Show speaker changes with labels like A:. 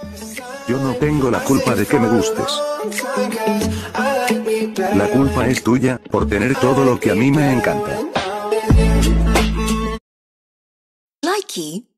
A: Yo no tengo la culpa de que me gustes. La culpa es tuya, por tener todo lo que a mí me encanta.
B: Likey.